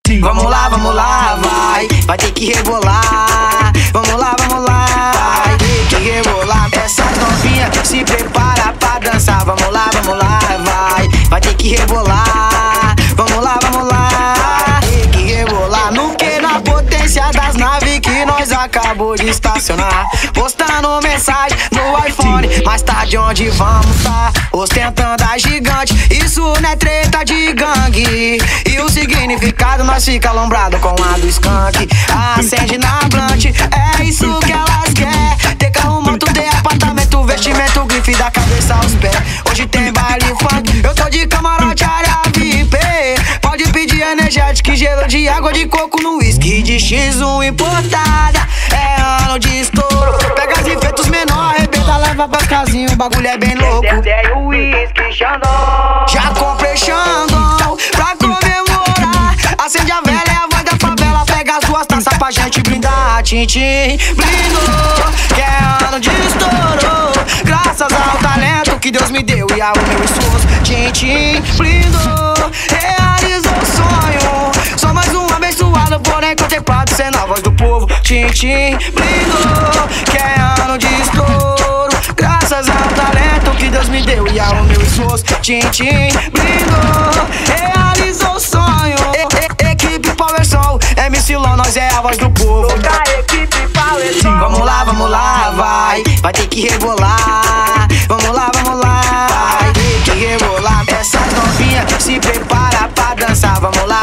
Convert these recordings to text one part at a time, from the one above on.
Vamos lá, vai ter que rebolar. Vamos lá, vai ter que rebolar. Essas novinhas se prepara pra dançar. Vamos lá, vai ter que rebolar. Vamos lá, vai ter que rebolar. No que na potência das naves que nós acabou de estacionar. Postando mensagem no iPhone, mais tarde onde vamos tá? Ostentando a gigante, isso não é treta de gangue. E o significado nós fica alombrado com a do skunk. Acende na blunt, é isso que elas quer. Ter carro, moto, de apartamento, vestimento, grife da cabeça aos pés. Hoje tem baile funk, eu tô de camarote, área VIP. Pode pedir energético, gelo de água de coco no whisky de X1 importada. É ano de estouro, pega os efeitos menor, arrebenta, leva pras casinhas, o bagulho é bem louco. Tem o whisky Xandão, já comprei Xandão pra comemorar. Acende a vela, é a voz da favela. Pega as duas taças pra gente brindar. Tintim, brindou, que é ano de estouro. Graças ao talento que Deus me deu e ao meu esforço. Tintim, brindou, realizou o sonho. Sou mais um abençoado, porém contemplado, sendo a voz do povo. Tintim, brindou, que é ano de estouro. Graças ao talento que Deus me deu e ao meu esforço. Tintim, brindou, realizou o sonho. Equipe Power Soul, MC Lon, nós é a voz do povo. da equipe Power Soul. Vamos lá, vai ter que rebolar. Vamos lá, vai ter que rebolar. Essas novinhas se prepara pra dançar. Vamos lá,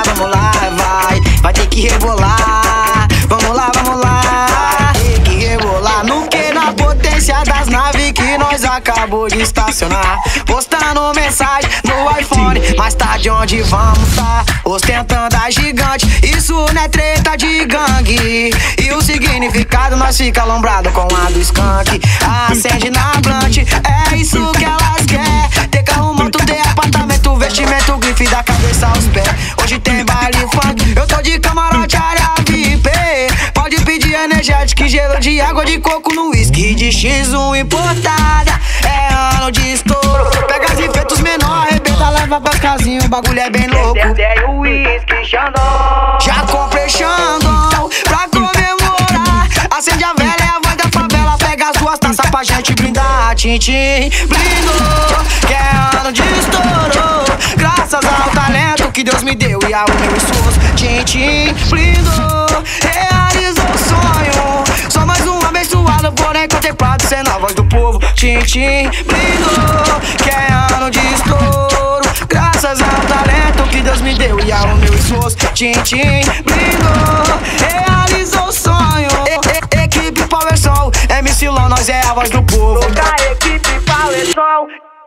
vai ter que rebolar. Vamos lá, vai ter que rebolar. No que na potência das naves que nós acabou de estacionar. Postando mensagem no iPhone, mais tarde onde vamos tá? Ostentando a gigante, isso não é treta de gangue. E o significado nós fica alombrado com a do skunk. Acende na blunt, é isso que elas quer. Ter carro, moto, de apartamento, vestimento, grife da cabeça aos pés. Hoje tem baile funk, eu tô de camarote, área VIP. Pode pedir energético, gelo de água de coco no whisky de X1 importada. É ano de estouro, pega os efeitos menor, arrebenta, leva pras casinhas, o bagulho é bem louco. Tem o whisky Xandão, já comprei Xandão pra comemorar. Acende a vela, é a voz da favela. Pega as duas taças pra gente brindar. Tintim, brindou, que é ano de estouro. Graças ao talento que Deus me deu e ao meu esforço. Tintim, brindou, realizou o sonho. Sou mais um abençoado, porém contemplado, sendo a voz do povo. Tintim, brindou, que é ano de estouro. Graças ao talento que Deus me deu e ao meu esforço. Tintim, brindou, realizou o sonho. Equipe Power Soul, MC Lon, nós é a voz do povo. da equipe Power Soul.